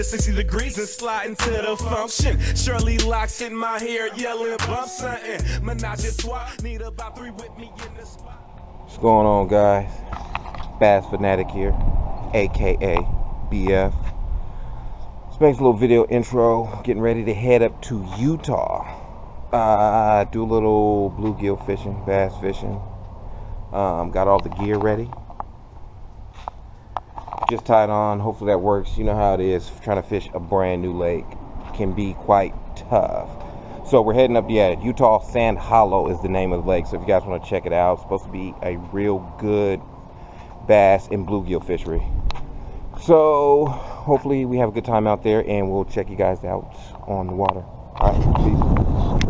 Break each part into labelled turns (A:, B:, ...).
A: to 60 degrees and slide into the function. Shirley locks in my hair, yelling bump something. Menage a trois, need about 3 with me in the spot.
B: What's going on, guys? Bass Fanatic here, aka BF. Let's make a little video intro. Getting ready to head up to Utah. Do a little bluegill fishing, bass fishing. Got all the gear ready. Just tied on. Hopefully that works. You know how it is. Trying to fish a brand new lake can be quite tough. So we're heading up, Utah Sand Hollow is the name of the lake. So if you guys want to check it out, it's supposed to be a real good bass and bluegill fishery. So hopefully we have a good time out there, and we'll check you guys out on the water. All right, peace.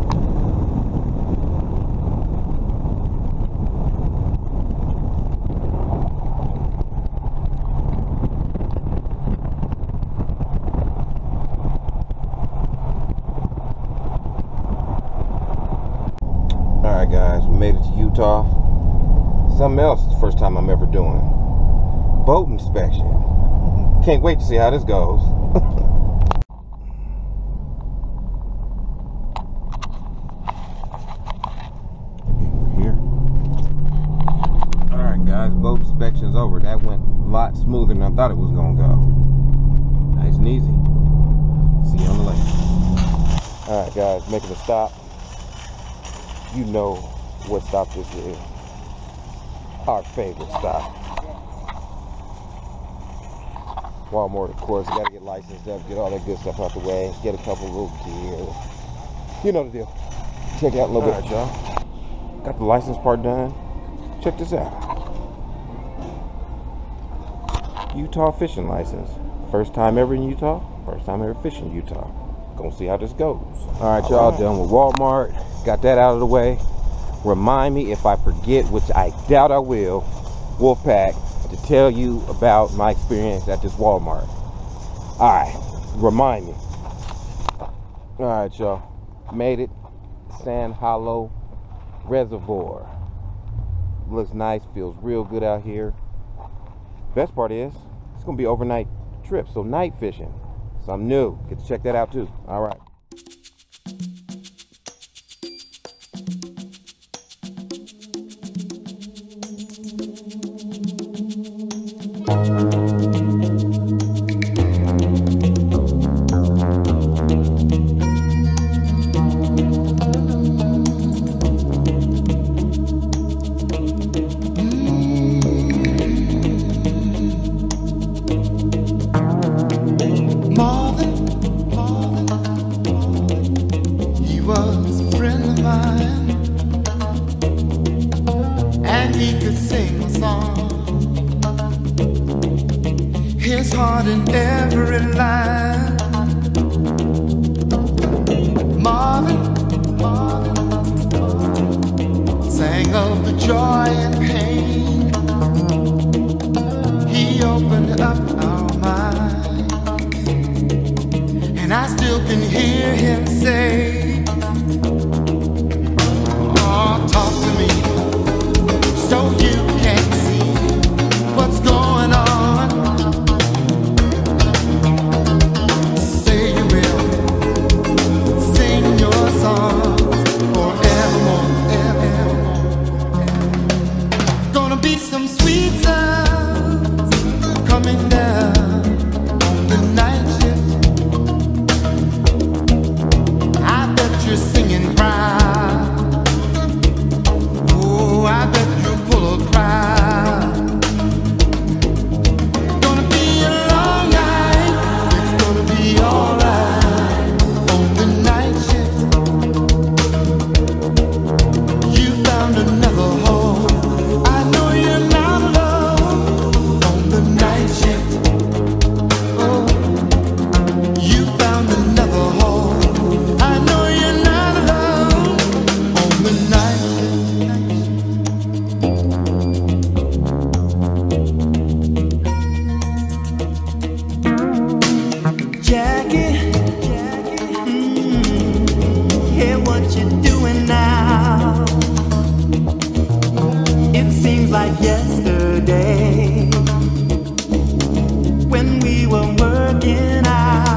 B: Alright guys, we made it to Utah. Something else, the first time I'm ever doing. Boat inspection. Can't wait to see how this goes. We're here. Alright guys, boat inspection's over. That went a lot smoother than I thought it was gonna go. Nice and easy. See you on the lake. Alright guys, making a stop. You know what stop this is. Our favorite stop. Walmart, of course. Got to get licensed up, get all that good stuff out the way, get a couple little gear. You know the deal. Check it out a little bit, y'all. Got the license part done. Check this out. Utah fishing license. First time ever in Utah. First time ever fishing Utah. Gonna see how this goes. All right, y'all, done with Walmart. Got that out of the way. Remind me if I forget, which I doubt I will, Wolfpack, to tell you about my experience at this Walmart. All right, remind me. All right, y'all, made it. Sand Hollow Reservoir. Looks nice, feels real good out here. Best part is, it's gonna be overnight trip, so night fishing. Something new. Get to check that out too. All right.
C: His heart in every line. Marvin sang of the joy and pain. He opened up our mind, and I still can hear him say, oh, talk to me so you can see what's going on. Some sweet sounds coming down on the night shift. I bet you're singing proud. Oh, I bet you'll pull a crowd. Gonna be a long night. It's gonna be alright on the night shift. You found another home. Like yesterday when we were working out.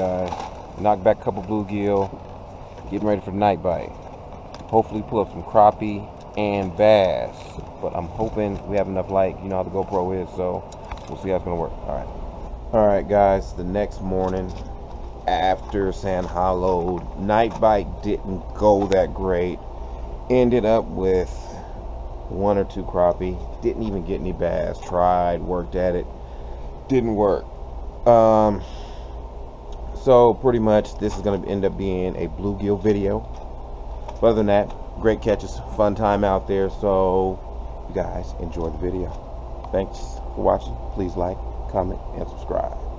B: guys. Knocked back a couple bluegill. Getting ready for the night bite. Hopefully pull up some crappie and bass. But I'm hoping we have enough light. You know how the GoPro is, so we'll see how it's gonna work. Alright guys, the next morning after Sand Hollow, night bite didn't go that great. Ended up with 1 or 2 crappie. Didn't even get any bass. Tried, worked at it. Didn't work. So pretty much this is going to end up being a bluegill video. But other than that, great catches, fun time out there. So you guys enjoy the video. Thanks for watching. Please like, comment, and subscribe.